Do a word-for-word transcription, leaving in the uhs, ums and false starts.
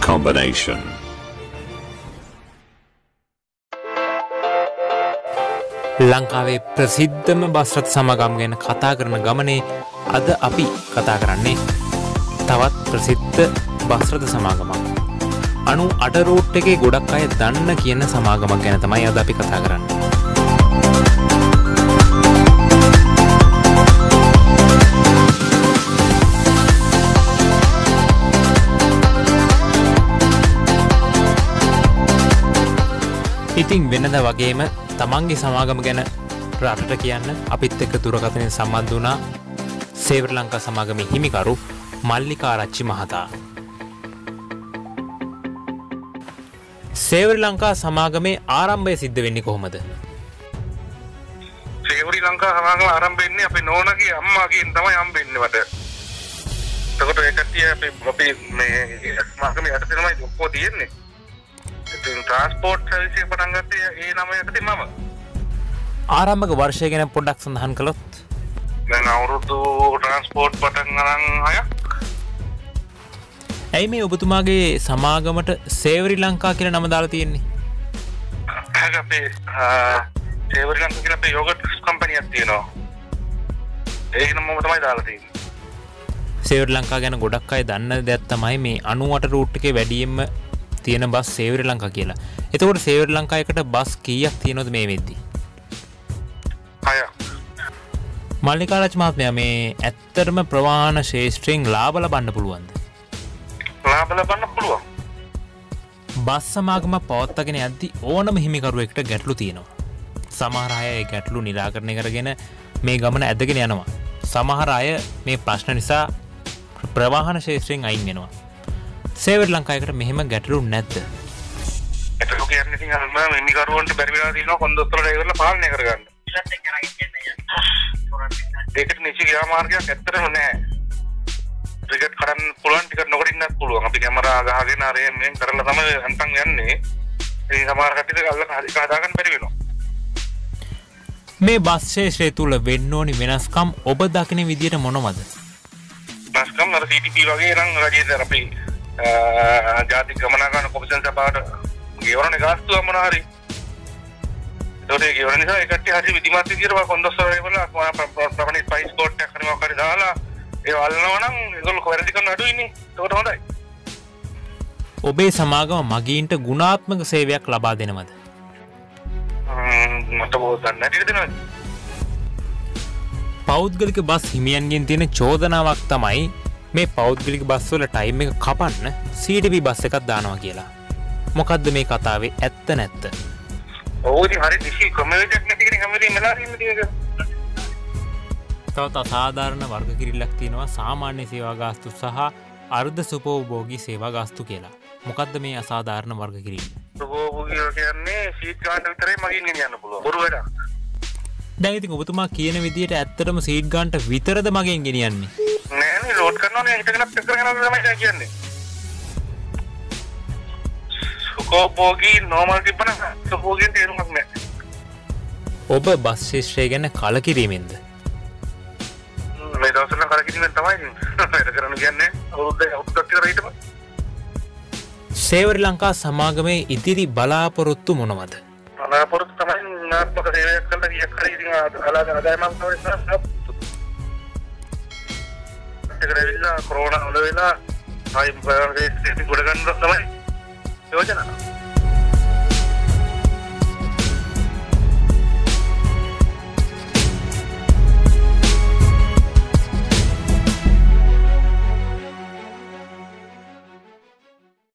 combination. ලංකාවේ ප්‍රසිද්ධම bus රථ සමාගම් ගැන කතා කරන ගමනේ අද අපි කතා කරන්නේ තවත් ප්‍රසිද්ධ බස් රථ සමාගමක්. අනු අට රූට් එකේ ගොඩක් අය දන්න කියන සමාගමක් ගැන තමයි අද අපි කතා කරන්නේ. ඉතින් වෙනද වගේම තමන්ගේ සමාගම ගැන රටට කියන්න අපිත් එක්ක දුරකථනයෙන් සම්බන්ධ වුණා සේවර ලංකා සමාගමේ හිමිකරු මල්ලිකා ආරච්චි මහතා. සේවර ලංකා සමාගමේ ආරම්භය සිද්ධ වෙන්නේ කොහොමද? සේවර ලංකා සමාගම ආරම්භ වෙන්නේ අපේ නෝනාගේ අම්මාගෙන් තමයි හම්බෙන්නේ මට. එතකොට ඒ කට්ටිය අපි අපි මේ සමාගමේ යටතේ තමයි ඔක්කොම තියෙන්නේ. ඉතින් ට්‍රාන්ස්පෝර්ට් සර්විස් එක පටන් ගත්තේ ඒ නම යටතේ මම. ආරම්භක වර්ෂය ගැන පොඩ්ඩක් සඳහන් කළොත්. දැන් අවුරුදු ට්‍රාන්ස්පෝර්ට් පටන් ගන්න හයක්. ඇයි මේ ඔබතුමාගේ සමාගමට සේවරි ලංකා කියලා නම දාලා තියෙන්නේ? අපේ සේවරි ලංකා කියලා අපේ යෝගට් කම්පැනියක් තියෙනවා. ඒක නම මම තමයි දාලා තියෙන්නේ. සේවරි ලංකා ගැන ගොඩක් අය දන්න දෙයක් තමයි මේ අනූඅට රූට් එකේ වැඩියෙන්ම තියෙන බස් සේවර ලංකා කියලා. එතකොට සේවර ලංකා එකට බස් කීයක් තියෙනවද මේ වෙද්දී? හයක්. මල්ලිකා ආරච්චි මහත්මයා මේ ඇත්තටම ප්‍රවාහන ශේෂ්ත්‍රයෙන් ලාභ ලබන්න පුළුවන්ද? ලාභ ලබන්න පුළුවන්. බස් සමාගම පවත්වාගෙන යද්දී ඕනම හිමිකරුවෙකුට ගැටලු තියෙනවා. සමහර අය ඒ ගැටලු निराකරණය කරගෙන මේ ගමන ඇදගෙන යනවා. සමහර අය මේ ප්‍රශ්න නිසා ප්‍රවාහන ශේෂ්ත්‍රයෙන් අයින් වෙනවා. සේවර ලංකාවකට මෙහෙම ගැටලු නැද්ද? ඒක කියන්නේ ඉතින් අර මම හිමිකරුවන්ට බැරි වෙලා තියෙනවා කොන්දොස්තරලා ඒවල පාලනය කරගන්න. ඒකට නිසි ක්‍රියාමාර්ගයක් ඇත්තටම නැහැ. ටිකට් කරන්න පුළුවන් ටිකට් නොකර ඉන්නත් පුළුවන්. අපි කැමරා ගහගෙන අර එන්නේ කරලා තමයි අන්තන් යන්නේ. ඒ සමහර කට්ටියට අල්ලන හරි හදාගන්න බැරි වෙනවා. මේ බස් ශේෂ්ත්‍රය තුල වෙන්න ඕනි වෙනස්කම් ඔබ දකින විදියට මොනවද? වෙනස්කම් අර සී ටී පී වගේ නම් රජයේ අපි ජාතික ගමනාගමන කොමිෂන් සභාවට ගෙවරනේ ගාස්තුව මොන හරි. ඒකේ ගෙවර නිසා ඒ කට්ටිය හරි විධිමත් විදියට කොන්දොස්තර වල ප්‍රමාණිත ප්‍රයිස් කෝඩ් එකක් හරි මොකක් හරි දාලා ඒ වල්නවා නම් ඒගොල්ලෝ වැරදි කරන අඩුයිනේ. ඒකට හොඳයි. ඔබේ සමාගම මගීන්ට ගුණාත්මක සේවයක් ලබා දෙනවද? මට බෝතන් නැතිද දෙනවද? පෞද්ගලික බස් හිමියන්ගෙන් තියෙන චෝදනාවක් තමයි මේ පෞද්ගලික බස් වල ටයිම් එක කපන්න සී ටී පී බස් එකක් දානවා කියලා. මොකද්ද මේ කතාවේ ඇත්ත නැත්ත? ඔව් ඉතින් හරි නිසි ක්‍රමවේදයක් නැති කෙනෙක් හැමදේම මෙලා ඉන්නේ මේක. තවත් අසාධාරණ වර්ග කිරිල්ලක් තියෙනවා සාමාන්‍ය සේවා ගාස්තු සහ අර්ධ සුපෝභෝගී සේවා ගාස්තු කියලා. මොකද්ද මේ අසාධාරණ වර්ග කිරිල්ල? සුපෝභෝගී කියන්නේ සීට් ගන්න විතරයි මගින් ගෙනියන්න පුළුවන්. බොරු වැඩක්. දැන් ඉතින් ඔබතුමා කියන විදියට ඇත්තටම සීට් ගන්නට විතරද මගෙන් ගෙනියන්නේ? නෑනේ ලෝඩ් කරනවනේ හිටගෙන පිට කරගෙන තමයි කියන්නේ. සුපෝභෝගී නෝමල් තිබ්බන සුපෝභෝගී තේරුමක් නෑ. ඔබ බස් ශේෂ්ත්‍රය ගැන කලකිරීමෙන්ද? මේ දවස්වල කලකිරීමෙන් තමයි වැඩ කරන්න කියන්නේ. අවුරුද්ද අවුරුද්දක් විතර හිටපන්. සේවර ලංකා සමාගමේ ඉදිරි බලාපොරොත්තු මොනවද? බලාපොරොත්තු තමයි නාත්මක සේවයක් කළා කියක් හරි ඉතින් අලාද ආදායමක් තමයි සබ්. ඒකට ඇවිල්ලා කොරෝනා වල වෙලා ආයි ප්‍රායෝගික ගොඩ ගන්න තමයි යෝජනා.